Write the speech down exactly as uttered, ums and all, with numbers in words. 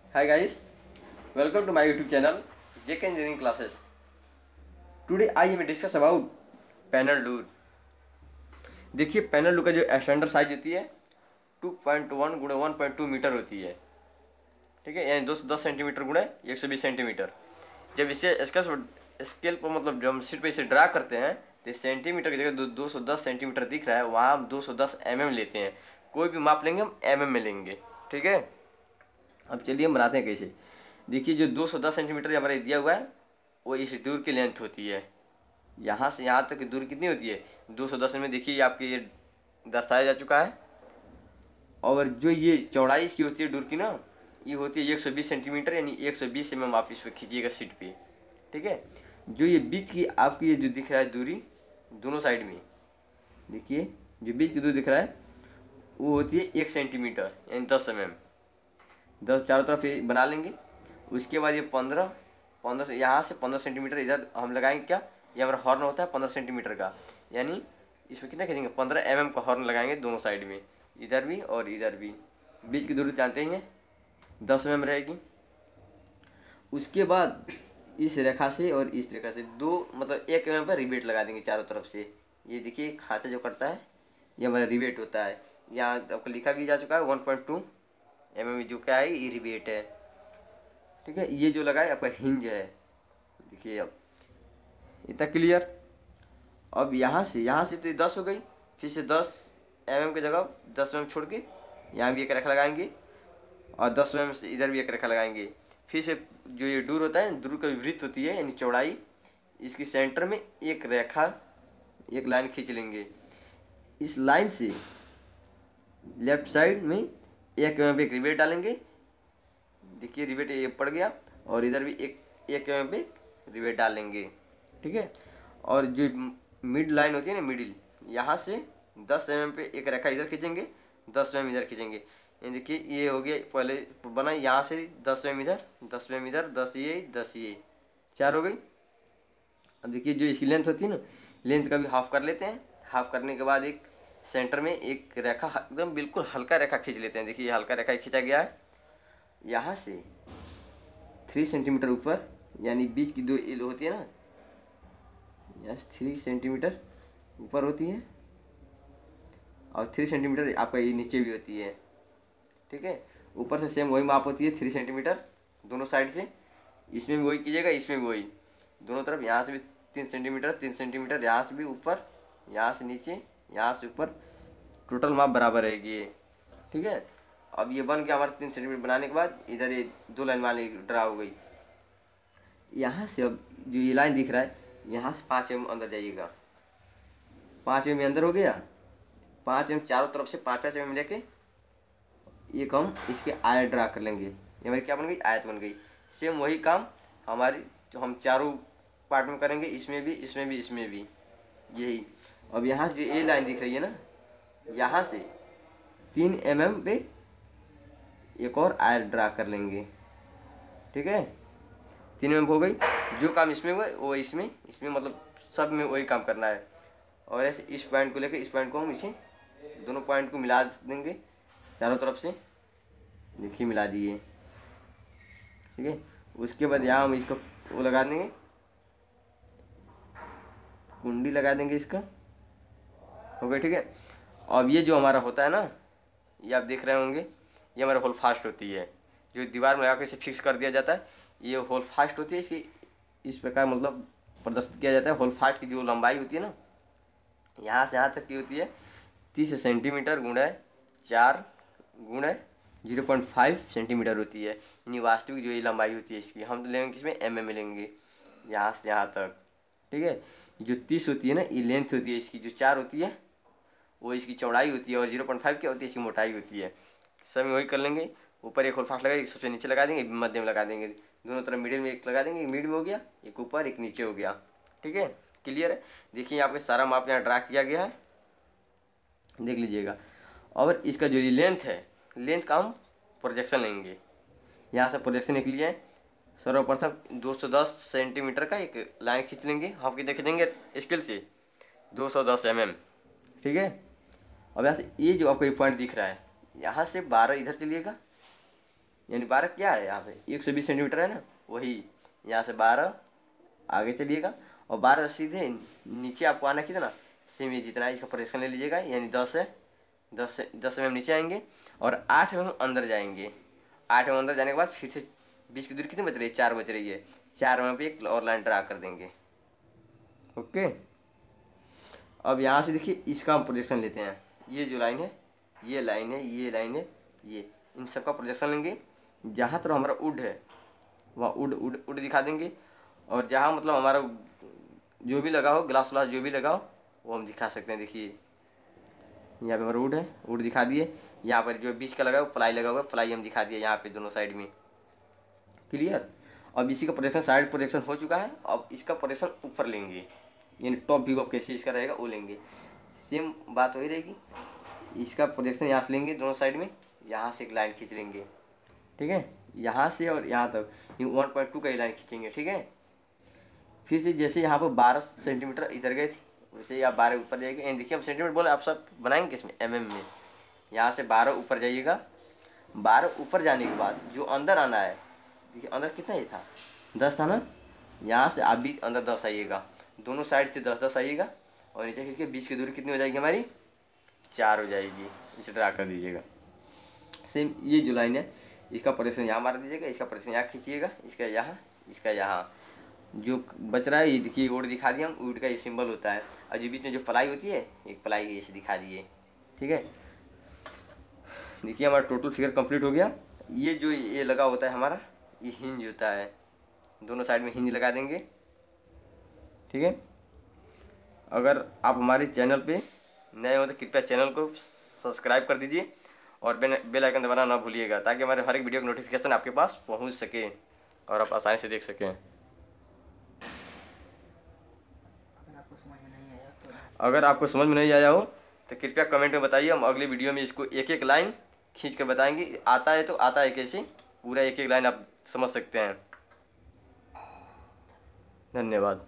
Hi guys, welcome to my YouTube channel J K Engineering Classes. Today I will discuss about panel door. देखिए panel door का जो standard size होती है two point one गुणे one point two metre होती है। ठीक है, यानी दो सौ दस सेंटीमीटर गुणे एक सौ बीस सेंटीमीटर। जब इसे इसका स्केल पर मतलब जब हम शीट पे इसे ड्रा करते हैं तो सेंटीमीटर की जगह दो दो सौ दस सेंटीमीटर दिख रहा है, वहाँ हम दो सौ दस एम एम लेते हैं। कोई भी माप लेंगे हम एम एम में लेंगे। ठीक है, अब चलिए हम बनाते हैं कैसे। देखिए जो दो सौ दस सेंटीमीटर हमारे दिया हुआ है वो इस डोर की लेंथ होती है। यहाँ से यहाँ तक की दूरी कितनी होती है दो सौ दस में, देखिए आपके ये दर्शाया जा चुका है। और जो ये चौड़ाई इसकी होती है डोर की ना, ये होती है एक सौ बीस सेंटीमीटर, यानी एक सौ बीस एम एम आप इस पर खींचिएगा सीट पे। ठीक है, जो ये बीच की आपकी ये जो दिख रहा है दूरी दोनों साइड में, देखिए जो बीच की दूरी दिख रहा है वो होती है एक सेंटीमीटर यानी दस एम एम। दस चारों तरफ ये बना लेंगे। उसके बाद ये पंद्रह पंद्रह से यहाँ से पंद्रह सेंटीमीटर इधर हम लगाएंगे। क्या ये हमारा हॉर्न होता है पंद्रह सेंटीमीटर का, यानी इसमें कितना खींचेंगे पंद्रह एम एम का हॉर्न लगाएंगे दोनों साइड में, इधर भी और इधर भी। बीच की दूरी जानते ही हैं दस एम एम रहेगी। उसके बाद इस रेखा से और इस रेखा से दो मतलब एक एम एम पर रिवेट लगा देंगे चारों तरफ से। ये देखिए खांचा जो करता है ये हमारा रिवेट होता है। यहाँ आपको लिखा भी जा चुका है one point two M M जो क्या है ये रिवेट है। ठीक है, ये जो लगा है आपका हिंज है। देखिए अब इतना क्लियर। अब यहाँ से यहाँ से तो दस हो गई, फिर से दस एम एम की जगह दस एम एम छोड़ के यहाँ भी एक रेखा लगाएंगे और दस एम एम से इधर भी एक रेखा लगाएंगे। फिर से जो ये डोर होता है डोर का वृत्त होती है यानी चौड़ाई, इसकी सेंटर में एक रेखा एक लाइन खींच लेंगे। इस लाइन से लेफ्ट साइड में एक एम एम पे एक रिवेट डालेंगे। देखिए रिवेट ये पड़ गया और इधर भी एक एक एम एम पे रिवेट डालेंगे। ठीक है, और जो मिड लाइन होती है ना मिडिल, यहाँ से दस एम एम पे एक रेखा इधर खींचेंगे, दस एम एम इधर खींचेंगे। ये देखिए ये हो गया पहले बना, यहाँ से दस एम एम इधर दस एम एम इधर दस ये दस ये चार हो गई। अब देखिए जो इसकी लेंथ होती है ना, लेंथ का भी हाफ कर लेते हैं। हाफ करने के बाद एक सेंटर में एक रेखा एकदम बिल्कुल हल्का रेखा खींच लेते हैं। देखिए ये हल्का रेखा खींचा गया है। यहाँ से थ्री सेंटीमीटर ऊपर यानी बीच की दो एल होती है ना, यस थ्री सेंटीमीटर ऊपर होती है और थ्री सेंटीमीटर आपका ये नीचे भी होती है। ठीक है, ऊपर से सेम वही माप होती है थ्री सेंटीमीटर दोनों साइड से। इसमें भी वही कीजिएगा, इसमें भी वही दोनों तरफ। यहाँ से भी तीन सेंटीमीटर तीन सेंटीमीटर, यहाँ से भी ऊपर, यहाँ से नीचे, यहाँ से ऊपर, टोटल माप बराबर रहेगी ये। ठीक है, अब ये बन गया हमारा तीन सेंटीमीटर। बनाने के बाद इधर ये दो लाइन वाली ड्रा हो गई। यहाँ से अब जो ये लाइन दिख रहा है यहाँ से पाँच एम अंदर जाइएगा। पाँच एम अंदर हो गया। पाँच एम चारों तरफ से पाँच पाँच एम लेके एक हम इसके आयत ड्रा कर लेंगे। ये हमारी क्या बन गई आयत बन गई। सेम वही काम हमारी जो हम चारों पार्ट में करेंगे, इसमें भी इसमें भी इसमें भी यही। अब यहाँ जो ये लाइन दिख रही है ना, यहाँ से तीन एम एम पे एक और आयत ड्रा कर लेंगे। ठीक है, तीन एम हो गई। जो काम इसमें हुआ वो इसमें इसमें मतलब सब में वही काम करना है। और ऐसे इस पॉइंट को लेकर इस पॉइंट को हम इसे दोनों पॉइंट को मिला देंगे चारों तरफ से। देखिए मिला दिए। ठीक है, उसके बाद यहाँ हम इसको वो लगा देंगे, कुंडी लगा देंगे इसका। हो गया। ठीक है, अब ये जो हमारा होता है ना, ये आप देख रहे होंगे ये हमारा होल फास्ट होती है। जो दीवार में लगा के इसे फिक्स कर दिया जाता है, ये होल फास्ट होती है। इसकी इस प्रकार मतलब प्रदर्शित किया जाता है। होल फास्ट की जो लंबाई होती है ना, यहाँ से यहाँ तक की होती है तीस सेंटीमीटर गुणे चार गुणे जीरो पॉइंट फाइव सेंटीमीटर होती है। यानी वास्तविक जो ये लंबाई होती है इसकी हम तो लेंगे किसमें एम एम में लेंगे, यहाँ से यहाँ तक। ठीक है, जो तीस होती है ना ये लेंथ होती है इसकी, जो चार होती है वो इसकी चौड़ाई होती है और जीरो पॉइंट फाइव क्या होती है इसकी मोटाई होती है। सब वही कर लेंगे। ऊपर एक होल फास्ट लगाएंगे, सबसे नीचे लगा देंगे, मध्य में लगा देंगे, दोनों तरफ मिडिल में एक लगा देंगे। एक मिडिल में हो गया, एक ऊपर एक नीचे हो गया। ठीक है, क्लियर है। देखिए यहाँ पे सारा माप यहाँ ड्रा किया गया है, देख लीजिएगा। और इसका जो लेंथ है, लेंथ का हम प्रोजेक्शन लेंगे। यहाँ से प्रोजेक्शन एक लिए सर्वप्रथम दो सौ दस सेंटीमीटर का एक लाइन खींच लेंगे। हाफ की देख देंगे स्केल से दो सौ दस एम एम। ठीक है, अब यहाँ से ये जो आपको ये पॉइंट दिख रहा है यहाँ से बारह इधर चलिएगा, यानी बारह क्या है यहाँ पे एक सौ बीस सेंटीमीटर है ना, वही यहाँ से बारह आगे चलिएगा और बारह सीधे नीचे आपको आना कितना, सेम ये जितना है इसका प्रोजेक्शन ले लीजिएगा, यानी दस है, दस से दस में हम नीचे आएंगे और आठ में हम अंदर जाएंगे। आठ में अंदर जाने के बाद फिर से बीस की दूरी कितनी बच रही है, चार बच रही है, चार में पे एक और लाइन ड्रा कर देंगे। ओके, अब यहाँ से देखिए इसका हम प्रोजेक्शन लेते हैं। ये जो लाइन है, ये लाइन है, ये लाइन है, ये इन सब का प्रोजेक्शन लेंगे। जहाँ तो हमारा वुड है वहाँ वुड वुड वुड दिखा देंगे, और जहाँ मतलब हमारा जो भी लगा हो, ग्लास व्लास जो भी लगा हो वो हम दिखा सकते हैं। देखिए यहाँ पे हमारा वुड है, वुड दिखा दिए। यहाँ पर जो बीच का लगा हुआ प्लाई लगा हुआ है, प्लाई हम दिखा दिए यहाँ पे दोनों साइड में। क्लियर। अब इसी का प्रोजेक्शन साइड प्रोजेक्शन हो चुका है। अब इसका प्रोजेक्शन ऊपर लेंगे, यानी टॉप व्यू ऑफ कैसे इसका रहेगा वो लेंगे। सेम बात वही रहेगी, इसका प्रोजेक्शन यहाँ से लेंगे दोनों साइड में, यहाँ से एक लाइन खींच लेंगे, ठीक है, यहाँ से और यहाँ तक वन पॉइंट टू का लाइन खींचेंगे, ठीक है। फिर से जैसे यहाँ पर बारह सेंटीमीटर इधर गए थे वैसे ही आप बारह ऊपर जाएंगे। एंड देखिए हम सेंटीमीटर बोले, आप सब बनाएंगे किसमें, एम एम में। यहाँ से बारह ऊपर जाइएगा, बारह ऊपर जाने के बाद जो अंदर आना है, देखिए अंदर कितना ये था, दस था ना, यहाँ से आप भी अंदर दस आइएगा, दोनों साइड से दस दस आइएगा और नीचे खींच के बीच की दूरी कितनी हो जाएगी हमारी, चार हो जाएगी। इसे ड्रा कर दीजिएगा। सेम ये जो लाइन है इसका प्रोजेक्शन यहाँ मार दीजिएगा, इसका प्रोजेक्शन यहाँ खींचिएगा, इसका यहाँ, इसका यहाँ। जो बच रहा है ये देखिए वुड दिखा दिया हम, वुड का ये सिंबल होता है। और जो बीच में जो प्लाई होती है, एक प्लाई इसे दिखा दिए, ठीक है। देखिए हमारा टोटल फिगर कंप्लीट हो गया। ये जो ये लगा होता है हमारा, ये हिंज होता है, दोनों साइड में हिंज लगा देंगे, ठीक है। अगर आप हमारे चैनल पे नए हो तो कृपया चैनल को सब्सक्राइब कर दीजिए और बेल आइकन दबाना ना भूलिएगा, ताकि हमारे हर एक वीडियो की नोटिफिकेशन आपके पास पहुंच सके और आप आसानी से देख सकें। अगर आपको समझ में नहीं आया हो तो कृपया कमेंट में बताइए, हम अगले वीडियो में इसको एक एक लाइन खींच कर बताएंगे। आता है तो आता है कैसे, पूरा एक एक लाइन आप समझ सकते हैं। धन्यवाद।